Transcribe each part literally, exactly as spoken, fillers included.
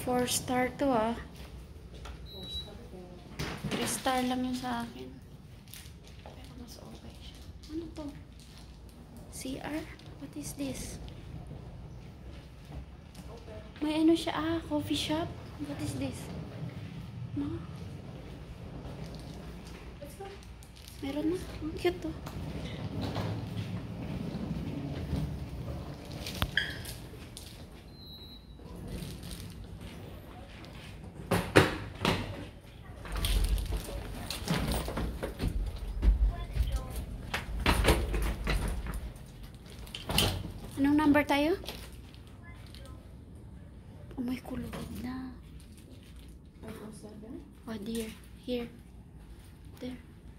four star to ah. three star lang yun sa akin. Pero mas okay siya. Ano to? C R? What is this? May ano siya ah, coffee shop. What is this? Ma? Meron na. Ang cute to. Anong number tayo? Oh, may kulog na. Oh dear. Here. There.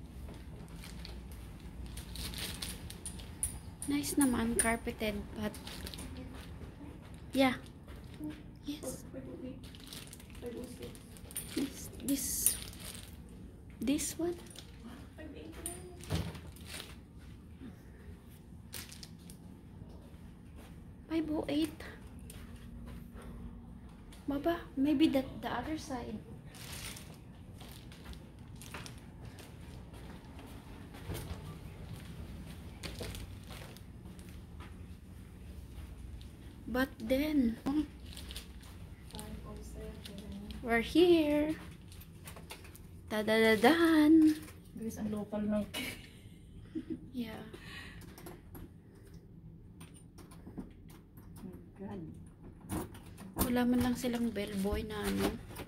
Nice naman, carpeted, but yeah. Yes. This, this, this one. five oh eight. Baba, maybe that the other side. But then, we're here. Tadadadan. Guys, ang local ng Yeah. God. Wala man lang silang bellboy na ano.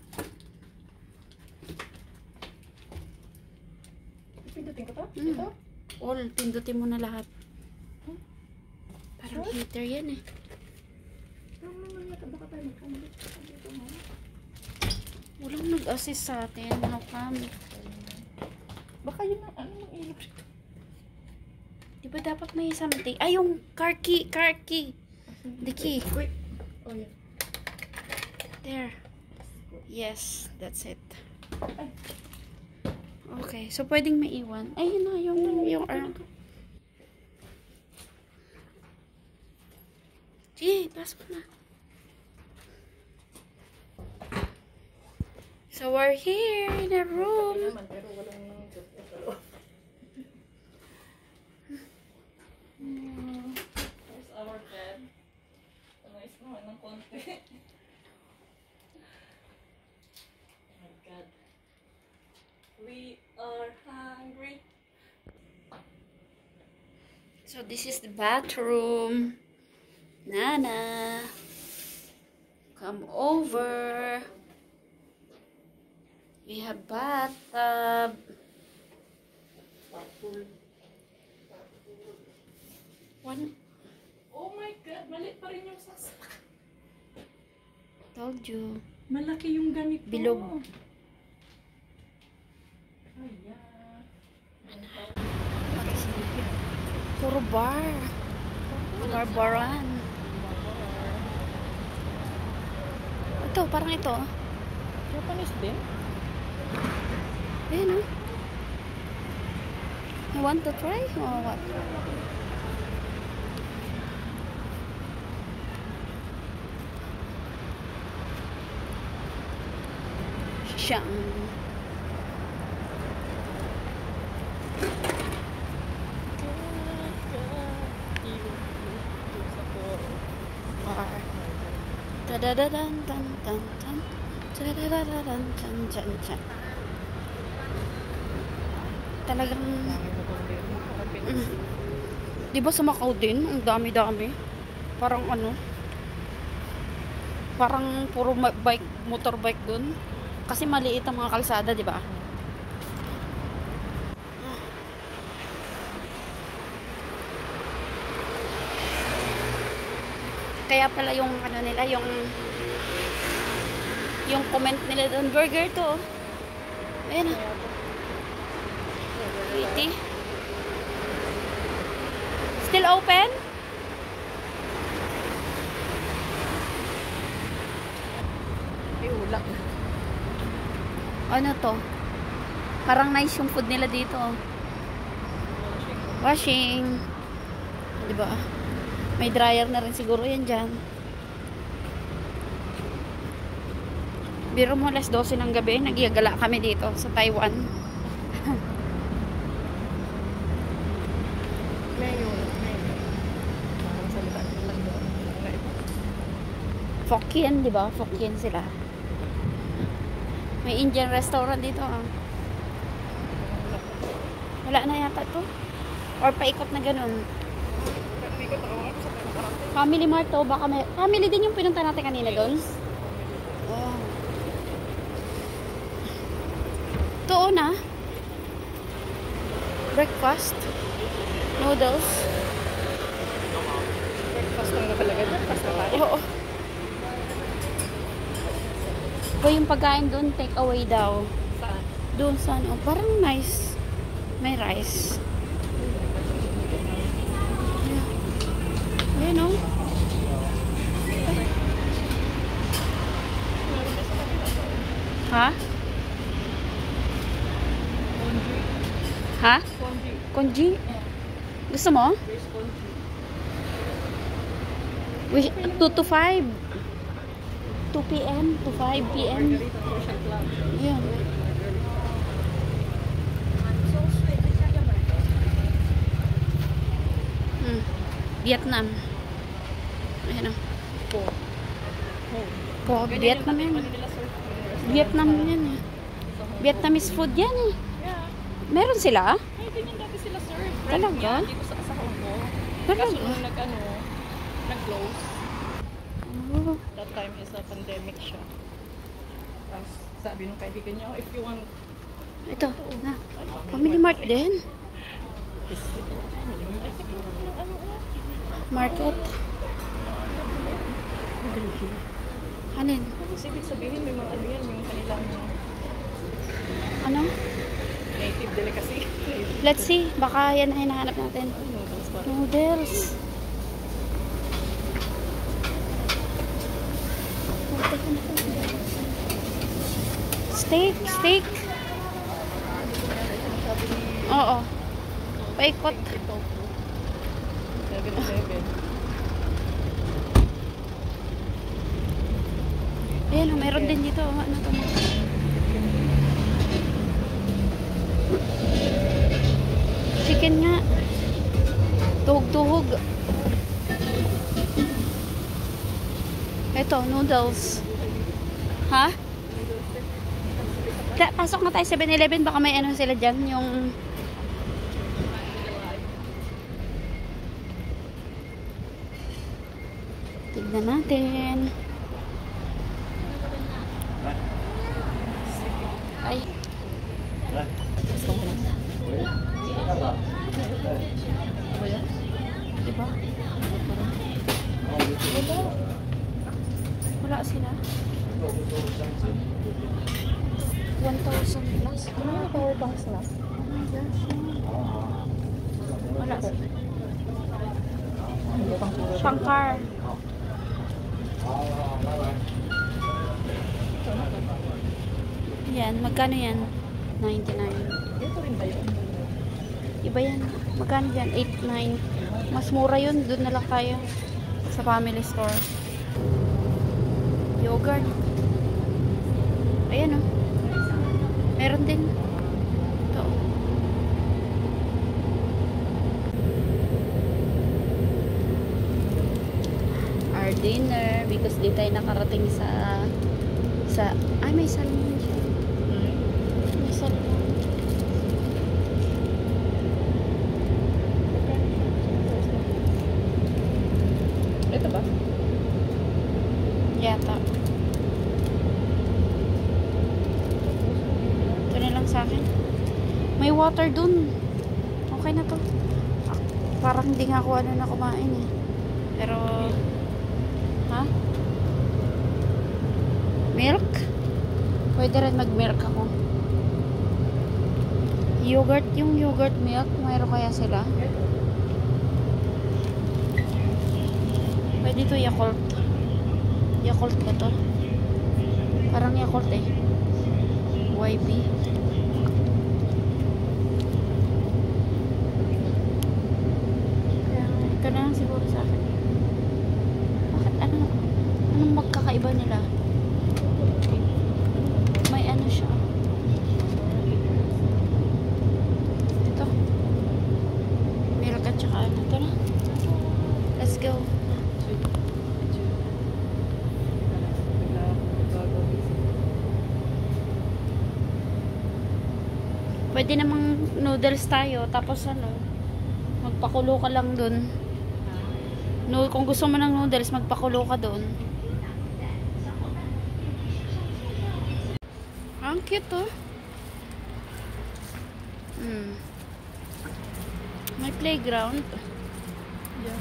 Pindutin ko to? Mm. Ito? All, pindutin mo na lahat. Parang Sure? heater yan eh. Parang naman yata baka tayo mag-combit. Dito mo. Walang nag-assist sa atin. How come? Baka yun ang ano mang ilog siya. Di ba dapat may something? Ay, yung car key. Car key. The key. Wait. Oh, yeah. There. Yes, that's it. Ay. Okay, so pwedeng maiwan. Ay, yun na, yung, yung arm. Sige, pasok na. So we're here in a room. Naman, pero walang nang ito. There's our bed. Nice naman ng konti. Oh my God. We are hungry. So this is the bathroom. Nana, come over. We have bathtub. One. Oh my God, mali pa rin yung sasakyan. Told you. Malaki yung ganito. Bilog. Ayan. Puro bar. Barbaran. Ito, parang ito. Japanese din? Ayan, oh. You want to try or what? Siyang. Bar. Tadadadan tan tan tan. Tadadadan tan tan tan. Talagang mm. Di ba sa Macau din? Ang dami-dami. Parang ano? Parang puro bike, motorbike dun. Kasi maliit ang mga kalsada, di ba? Kaya pala yung ano nila, yung yung comment nila doon, burger to. Ayan na. eighty. Still open? Ay, ulak. Ano to? Parang nice yung food nila dito. Washing. Diba? May dryer na rin siguro yan dyan. Biro mo alas dose ng gabi, nagyagala kami dito sa Taiwan. Fokien, di ba? Fokien sila. May Indian restaurant dito, ah. Wala na yata to. Or paikot na ganun. Family Mart to, baka may... Family din yung pinunta natin kanina doon. Oh. To na. Breakfast. Noodles. Breakfast lang na talaga. Breakfast na tayo. Oo. O yung pagkain doon, take away daw. Saan? Doon sa ano, parang nice. May rice. Ayan o. Ha? Ha? Konji? Gusto mo? Wish, two to five. two p m to five p m Ayan. Hmm. Vietnam. Ayan o. Po. Po, Vietnam yan. Vietnam yan eh. Vietnamese food yan eh. Yeah. Meron sila? Ay, ganyan dati sila serve. Talaga? Dito sa, sa Hong Kong. Talaga? Kaso nung nag, ano, nag-close. Oh. That time is a pandemic siya. Tapos sabi nung kaibigan niya, oh, if you want... Ito, na. Family Mart din. Market. Alin? Kasi ibig sabihin, may mga ano yan, yung kanilang Ano? native delicacy. Let's see. Baka yan na hinahanap natin. Noodles pa. Noodles. Steak, steak. Oo. Paikot. seven eleven. Ayan, oh, meron din dito. Ano to? Chicken nga. Tuhog-tuhog. Ito, noodles. Ha? Da, pasok na tayo seven eleven. Baka may ano sila dyan. Yung... Tignan natin. Ay. Diba? Wala sila. one thousand plus. Ano yung power banks na? Wala sila. Shankar. Yan, magkano yan? ninety-nine. Ito rin ba yun? Iba yan. Magkano yan? eight, nine. Mas mura yun. Doon na lang tayo. Sa family store. Yogurt. Ayan o. Oh. Meron din. Ito. Our dinner. Because di tayo nakarating sa sa ay may salmon dyan. May salmon. Ito ba? Yata. Ito na lang sa akin. May water dun. Okay na to. Ah, parang hindi nga ako ano na kumain eh. Pero, ha? Milk? Pwede rin mag-milk ako. Yogurt, yung yogurt milk, mayroon kaya sila? Pwede to Yakult. Yakult ba to? Parang Yakult eh. Y B. Kaya, ito na lang siguro sa akin. Bakit ano? Anong magkakaiba nila? Pwede namang noodles tayo. Tapos ano, magpakulo ka lang dun. No, kung gusto mo ng noodles, magpakulo ka dun. Ang cute oh. Hmm. May playground. Yan.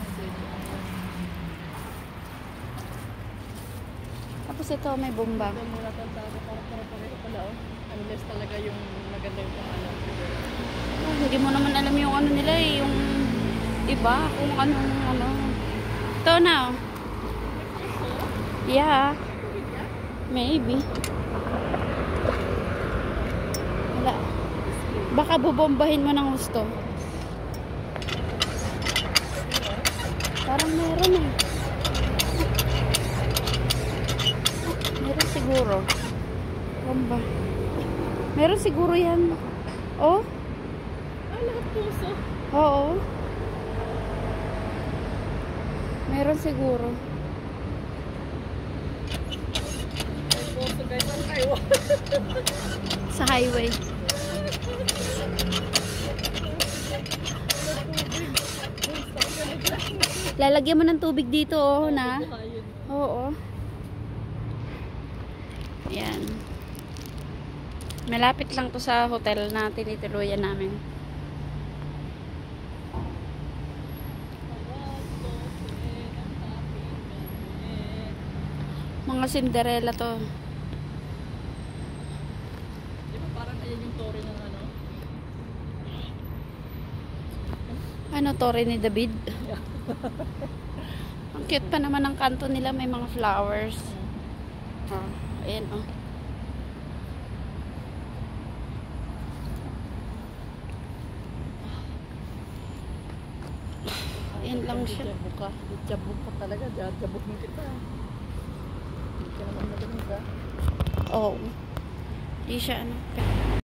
Tapos ito may bomba. Hindi mo natatago para para pareho pala oh. Unless talaga yung maganda yung pangalan. Oh, hindi mo naman alam yung ano nila eh, yung iba, kung anong ano. Ito na. Oh. Yeah. Maybe. Wala. Baka bubombahin mo ng gusto. Parang meron eh. Meron siguro. Bomba. Meron siguro yan. Oh? Ah, lahat puso. Oo. Meron siguro. Ay, puso guys. Ang kayo. Sa highway. Lalagyan mo ng tubig dito, oh, na. Oo. Yan. Malapit lang to sa hotel na tinituluyan namin. Mga Cinderella to. Di ba parang ayan yung story ng ano? Ano, Torre ni David? Ang cute pa naman ang kanto nila. May mga flowers. Oh, ayan oh. Ayan lang siya. Jabog ka. Jabog ka talaga. Jabog mo kita. Hindi ka naman maganda. Oo. Oh. Di siya ano.